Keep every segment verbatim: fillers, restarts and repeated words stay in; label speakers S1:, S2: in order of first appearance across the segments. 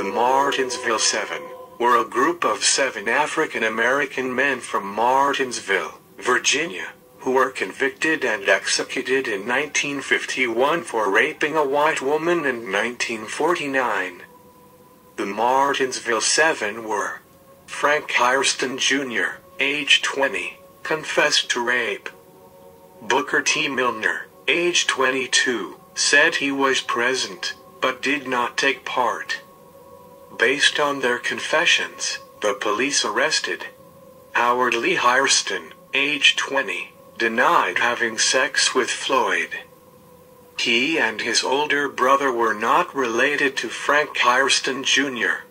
S1: The Martinsville Seven were a group of seven African-American men from Martinsville, Virginia, who were convicted and executed in nineteen fifty-one for raping a white woman in nineteen forty-nine. The Martinsville Seven were: Frank Hairston Junior, age twenty, confessed to rape. Booker T. Millner, age twenty-two, said he was present, but did not take part. Based on their confessions, the police arrested Howard Lee Hairston, age twenty, denied having sex with Floyd. He and his older brother were not related to Frank Hairston Junior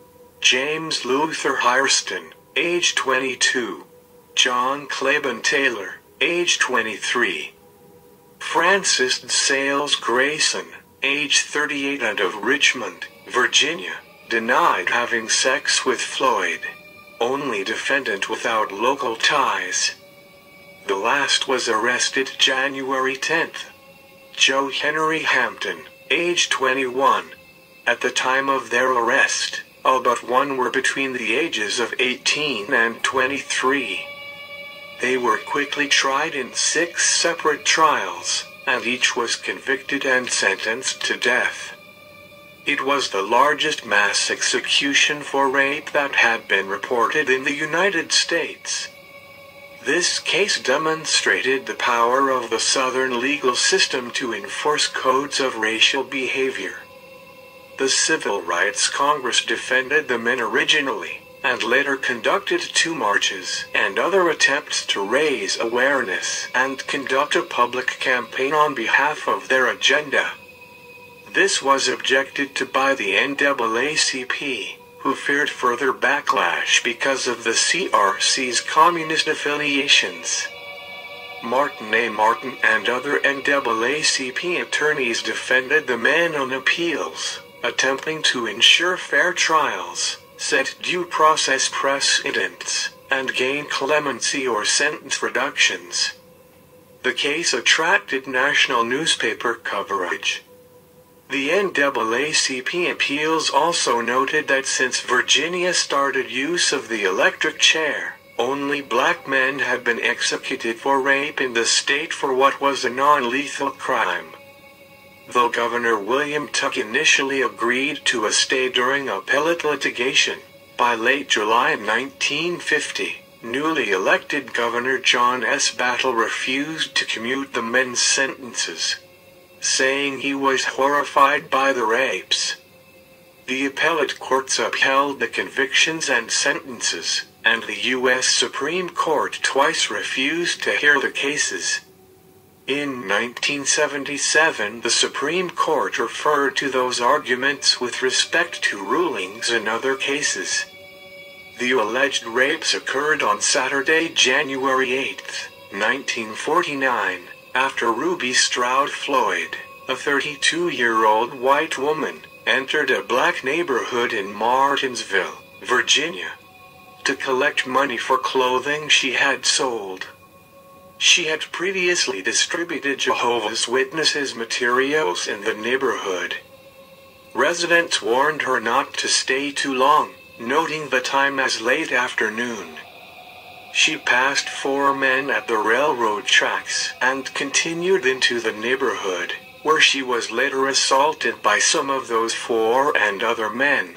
S1: James Luther Hairston, age twenty-two. John Claybon Taylor, age twenty-three. Francis DeSales Grayson, age thirty-eight and of Richmond, Virginia, denied having sex with Floyd. Only defendant without local ties. The last was arrested January tenth. Joe Henry Hampton, age twenty-one. At the time of their arrest, all but one were between the ages of eighteen and twenty-three. They were quickly tried in six separate trials, and each was convicted and sentenced to death. It was the largest mass execution for rape that had been reported in the United States. This case demonstrated the power of the Southern legal system to enforce codes of racial behavior. The Civil Rights Congress defended the men originally, and later conducted two marches and other attempts to raise awareness and conduct a public campaign on behalf of their agenda. This was objected to by the N double A C P, who feared further backlash because of the C R C's communist affiliations. Martin A. Martin and other N double A C P attorneys defended the men on appeals, attempting to ensure fair trials, set due process precedents, and gain clemency or sentence reductions. The case attracted national newspaper coverage. The N double A C P appeals also noted that since Virginia started use of the electric chair, only black men had been executed for rape in the state for what was a non-lethal crime. Though Governor William Tuck initially agreed to a stay during appellate litigation, by late July nineteen fifty, newly elected Governor John S. Battle refused to commute the men's sentences, saying he was horrified by the rapes. The appellate courts upheld the convictions and sentences, and the U S Supreme Court twice refused to hear the cases. In nineteen seventy-seven, the Supreme Court referred to those arguments with respect to rulings in other cases. The alleged rapes occurred on Saturday, January eighth, nineteen forty-nine, after Ruby Stroud Floyd, a thirty-two-year-old white woman, entered a black neighborhood in Martinsville, Virginia, to collect money for clothing she had sold. She had previously distributed Jehovah's Witnesses materials in the neighborhood. Residents warned her not to stay too long, noting the time as late afternoon. She passed four men at the railroad tracks and continued into the neighborhood, where she was later assaulted by some of those four and other men.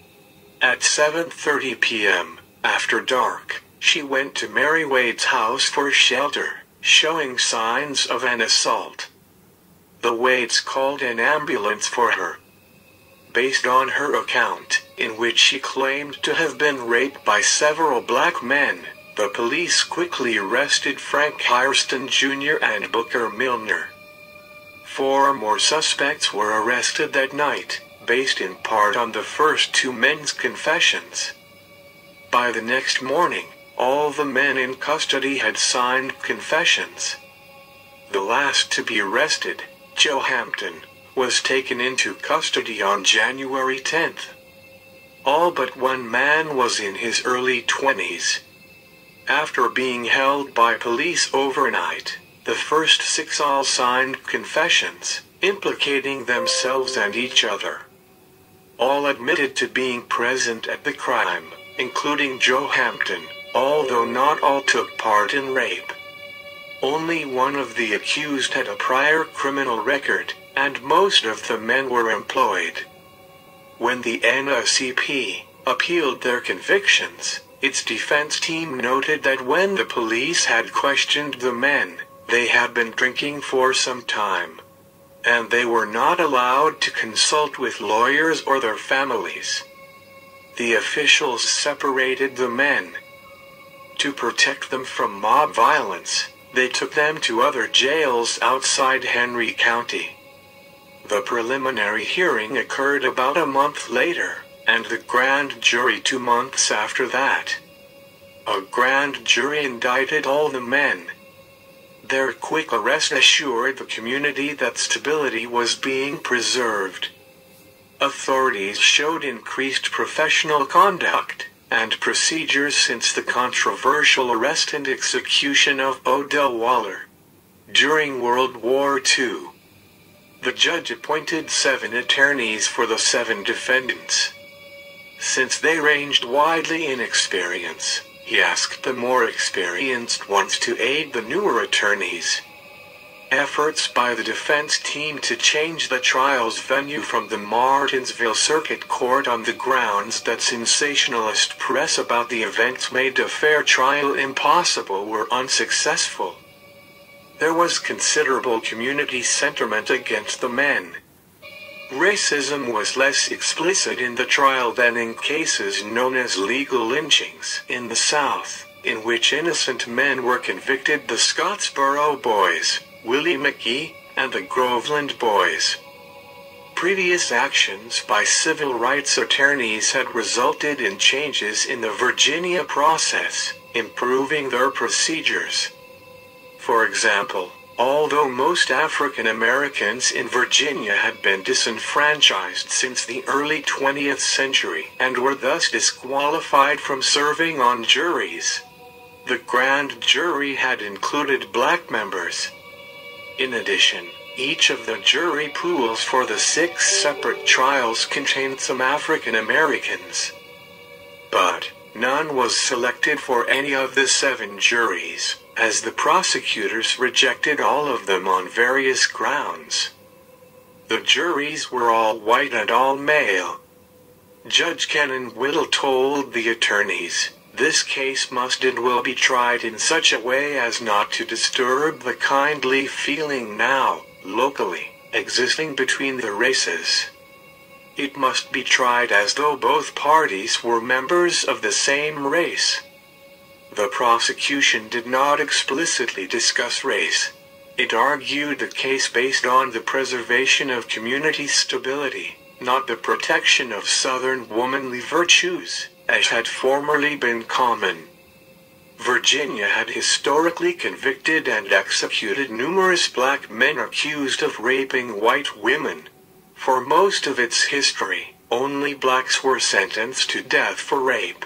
S1: At seven thirty p m, after dark, she went to Mary Wade's house for shelter, showing signs of an assault. The Wades called an ambulance for her. Based on her account, in which she claimed to have been raped by several black men, the police quickly arrested Frank Hairston Junior and Booker Millner. Four more suspects were arrested that night, based in part on the first two men's confessions. By the next morning, all the men in custody had signed confessions. The last to be arrested, Joe Hampton, was taken into custody on January tenth. All but one man was in his early twenties. After being held by police overnight, the first six all signed confessions, implicating themselves and each other. all admitted to being present at the crime, including Joe Hampton, although not all took part in rape. Only one of the accused had a prior criminal record, and most of the men were employed. When the N S C P appealed their convictions, its defense team noted that when the police had questioned the men, they had been drinking for some time, and they were not allowed to consult with lawyers or their families. The officials separated the men. To protect them from mob violence, they took them to other jails outside Henry County. The preliminary hearing occurred about a month later, and the grand jury two months after that. A grand jury indicted all the men. Their quick arrest assured the community that stability was being preserved. Authorities showed increased professional conduct and procedures since the controversial arrest and execution of Odell Waller. During World War Two, the judge appointed seven attorneys for the seven defendants. Since they ranged widely in experience, he asked the more experienced ones to aid the newer attorneys. Efforts by the defense team to change the trial's venue from the Martinsville Circuit Court on the grounds that sensationalist press about the events made a fair trial impossible were unsuccessful. There was considerable community sentiment against the men. Racism was less explicit in the trial than in cases known as legal lynchings in the South, in which innocent men were convicted: the Scottsboro Boys, Willie McGee, and the Groveland Boys. Previous actions by civil rights attorneys had resulted in changes in the Virginia process, improving their procedures. For example, although most African Americans in Virginia had been disenfranchised since the early twentieth century and were thus disqualified from serving on juries, the grand jury had included black members. In addition, each of the jury pools for the six separate trials contained some African Americans. But none was selected for any of the seven juries, as the prosecutors rejected all of them on various grounds. The juries were all white and all male. Judge Kennan Whittle told the attorneys, "This case must and will be tried in such a way as not to disturb the kindly feeling now, locally, existing between the races. It must be tried as though both parties were members of the same race." The prosecution did not explicitly discuss race. It argued the case based on the preservation of community stability, not the protection of Southern womanly virtues, as had formerly been common. Virginia had historically convicted and executed numerous black men accused of raping white women. For most of its history, only blacks were sentenced to death for rape.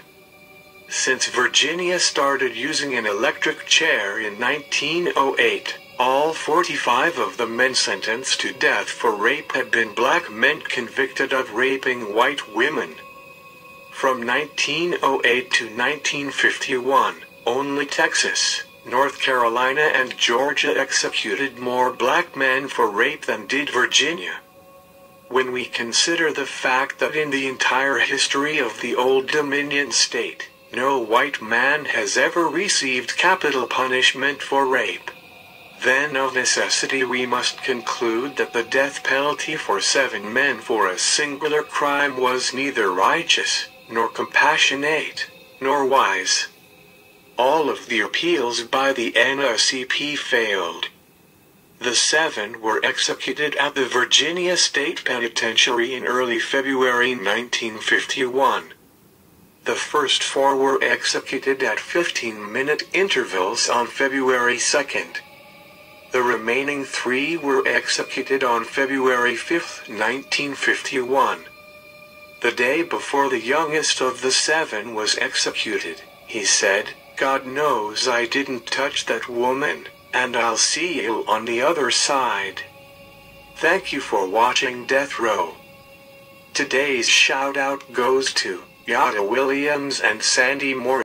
S1: Since Virginia started using an electric chair in nineteen oh eight, all forty-five of the men sentenced to death for rape had been black men convicted of raping white women. From nineteen oh eight to nineteen fifty-one, only Texas, North Carolina, and Georgia executed more black men for rape than did Virginia. When we consider the fact that in the entire history of the Old Dominion state, no white man has ever received capital punishment for rape, then of necessity we must conclude that the death penalty for seven men for a singular crime was neither righteous, nor compassionate, nor wise. All of the appeals by the N S C P failed. The seven were executed at the Virginia State Penitentiary in early February nineteen fifty-one. The first four were executed at fifteen-minute intervals on February second. The remaining three were executed on February fifth, nineteen fifty-one. The day before the youngest of the seven was executed, he said, "God knows I didn't touch that woman, and I'll see you on the other side." Thank you for watching Death Row. Today's shout out goes to Yada Williams and Sandy Moore.